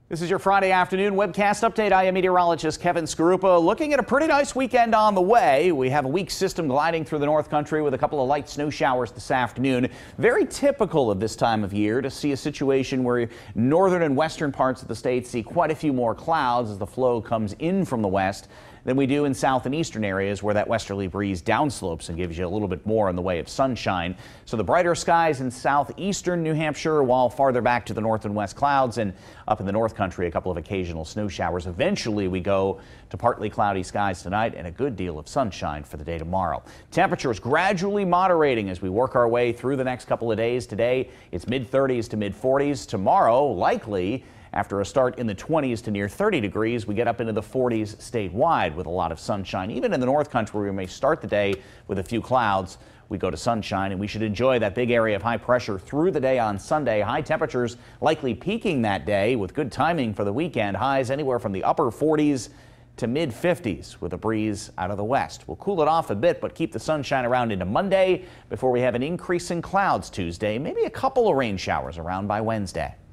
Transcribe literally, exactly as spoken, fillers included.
This is your Friday afternoon webcast update. I am meteorologist Kevin Skarupa, looking at a pretty nice weekend on the way. We have a weak system gliding through the North Country with a couple of light snow showers this afternoon. Very typical of this time of year to see a situation where northern and western parts of the state see quite a few more clouds as the flow comes in from the west than we do in south and eastern areas where that westerly breeze downslopes and gives you a little bit more in the way of sunshine. So the brighter skies in southeastern New Hampshire, while farther back to the north and west clouds, and up in the North Country a couple of occasional snow showers. Eventually we go to partly cloudy skies tonight and a good deal of sunshine for the day tomorrow. Temperatures gradually moderating as we work our way through the next couple of days. Today it's mid thirties to mid forties. Tomorrow, likely after a start in the twenties to near thirty degrees, we get up into the forties statewide with a lot of sunshine. Even in the North Country, we may start the day with a few clouds. We go to sunshine, and we should enjoy that big area of high pressure through the day on Sunday. High temperatures likely peaking that day with good timing for the weekend. Highs anywhere from the upper forties to mid fifties with a breeze out of the west. We'll cool it off a bit, but keep the sunshine around into Monday before we have an increase in clouds Tuesday. Maybe a couple of rain showers around by Wednesday.